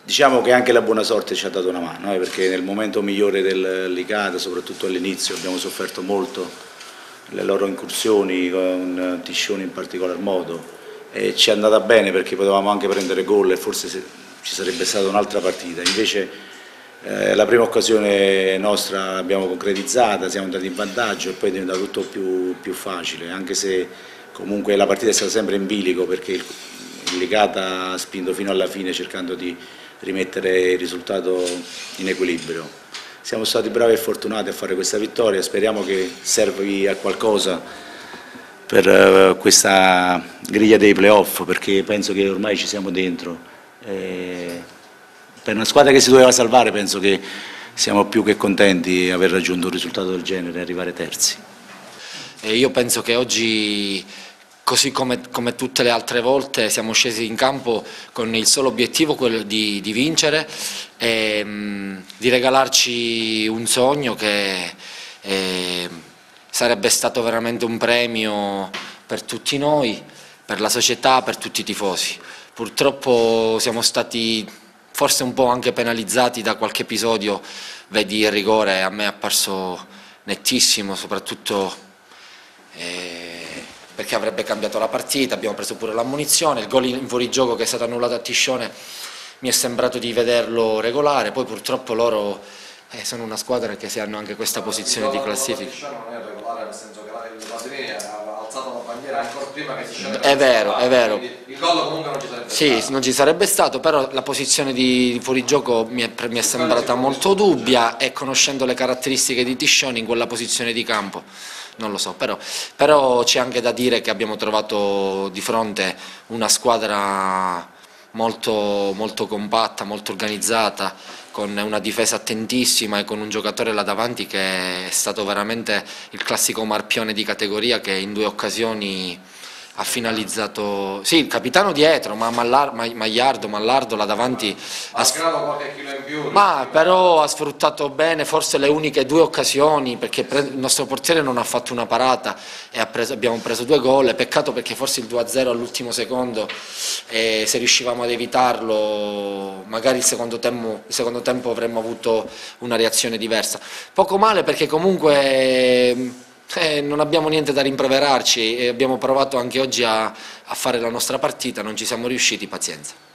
Diciamo che anche la buona sorte ci ha dato una mano, perché nel momento migliore del Licata, soprattutto all'inizio, abbiamo sofferto molto le loro incursioni, con Tiscioni in particolar modo, e ci è andata bene perché potevamo anche prendere gol e forse ci sarebbe stata un'altra partita. Invece la prima occasione nostra l'abbiamo concretizzata, siamo andati in vantaggio e poi è diventato tutto più facile, anche se comunque la partita è stata sempre in bilico perché il Licata ha spinto fino alla fine cercando di rimettere il risultato in equilibrio. Siamo stati bravi e fortunati a fare questa vittoria, speriamo che servi a qualcosa per questa griglia dei playoff, perché penso che ormai ci siamo dentro. Per una squadra che si doveva salvare penso che siamo più che contenti di aver raggiunto un risultato del genere e arrivare terzi. Io penso che oggi, così come tutte le altre volte, siamo scesi in campo con il solo obiettivo, quello di vincere e di regalarci un sogno che sarebbe stato veramente un premio per tutti noi, per la società, per tutti i tifosi. Purtroppo siamo stati forse un po' anche penalizzati da qualche episodio, vedi il rigore, a me è apparso nettissimo, soprattutto perché avrebbe cambiato la partita, abbiamo preso pure l'ammonizione, il gol in fuorigioco che è stato annullato a Tiscione mi è sembrato di vederlo regolare, poi purtroppo loro sono una squadra che si hanno anche questa posizione di classifica. Non è regolare, nel senso che il Pasolini ha alzato la bandiera ancora prima che Tiscione è vero. Il gol comunque non ci sarebbe sì, stato. non ci sarebbe stato, però la posizione di fuorigioco mi è sembrata molto dubbia e conoscendo le caratteristiche di Tiscione in quella posizione di campo non lo so, però c'è anche da dire che abbiamo trovato di fronte una squadra molto compatta, molto organizzata, con una difesa attentissima e con un giocatore là davanti che è stato veramente il classico marpione di categoria che in 2 occasioni ha finalizzato, sì, il capitano dietro, ma Mallardo là davanti ha creato qualche chilo in più, ma però ha sfruttato bene forse le uniche 2 occasioni, perché il nostro portiere non ha fatto una parata e abbiamo preso 2 gol, peccato perché forse il 2-0 all'ultimo secondo, se riuscivamo ad evitarlo magari il secondo tempo avremmo avuto una reazione diversa. Poco male perché comunque non abbiamo niente da rimproverarci e abbiamo provato anche oggi a fare la nostra partita, non ci siamo riusciti, pazienza.